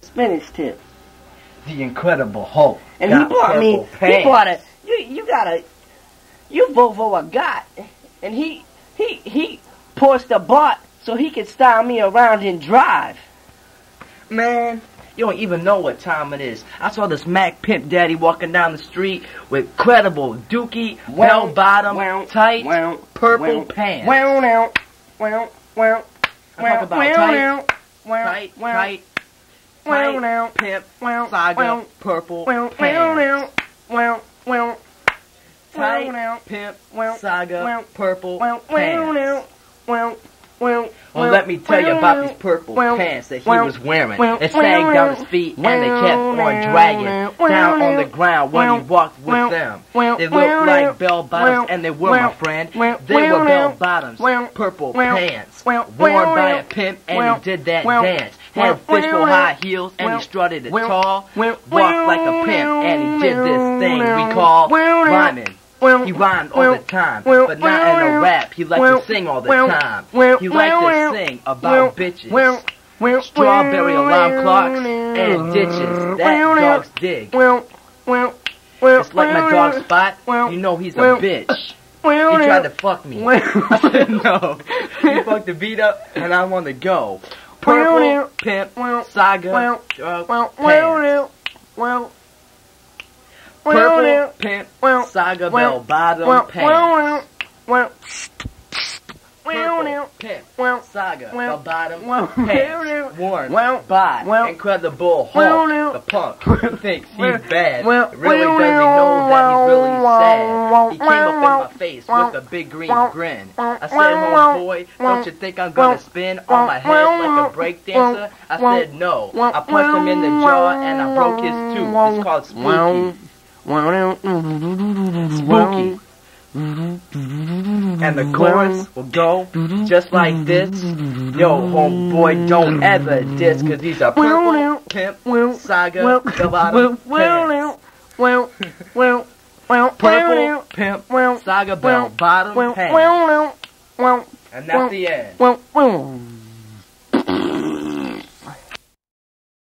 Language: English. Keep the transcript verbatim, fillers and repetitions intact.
spinach tip. The Incredible Hulk. And he bought me, he bought a, you, you got a, you Volvo a got. And he, he, he Porsche a bought so he could style me around and drive. Man, you don't even know what time it is. I saw this Mac Pimp daddy walking down the street with credible dookie, bell-bottom, tight, wow, purple wow, pants. Wow, now, wow, wow, I'm talking about wow, tight, now, tight, wow, tight, wow, tight, now, Pimp, wow, Saga, wow, purple wow, pants. Wow, wow, tight, wow, Pimp, wow, Saga, wow, purple wow, pants. Wow, wow, well, let me tell you about these purple well, pants that he well, was wearing. well, It sagged down his feet and they kept on dragging down on the ground when he walked with well, them. well, They looked well, like bell-bottoms, well, and they were, well, my friend. well, They were well, bell-bottoms, well, purple well, pants, well, worn well, by well, a pimp, and well, he did that well, dance. well, Had fishbowl well, high heels, and well, he strutted it well, tall, well, walked well, like a pimp, and he did this thing well, we call well, rhyming. Well, he rhymed all well, the time, well, but not in a well, rap. He liked well, to sing all the well, time. well, He liked well, to sing about well, bitches, well, well, strawberry well, alarm clocks, well, and ditches. That well, dog's dig. Well, well, well, It's like my well, dog Spot. well, You know he's well, a bitch. well, He tried to fuck me. well, I said no. He fucked the beat up, and I want to go. Purple, well, Pimp, well, Saga, well, uh, well, pants. well, well, Purple, well, Pimp, well, Saga, well, bell-bottom, well, pants. well, well, Purple, Pimp, well, Saga, well, bell-bottom, well, pants, worn well, by well, Incredible Hulk, well, the punk, who thinks he's well, bad, well, really well, doesn't know that he's really sad. He came up in well, my face well, with a big green well, grin. well, I said, well, homeboy, well, don't you think I'm gonna well, spin on well, my head well, like a break dancer? I well, said no. well, I punched him in the jaw and I broke his tooth. well, It's called spooky. well, Spooky. And the chorus will go just like this. Yo, homeboy, don't ever diss, cause he's a purple pimp, Saga, bell-bottom pants. Well, well, well, Purple pimp, Saga, bell-bottom pants. well, And that's the end. well, well.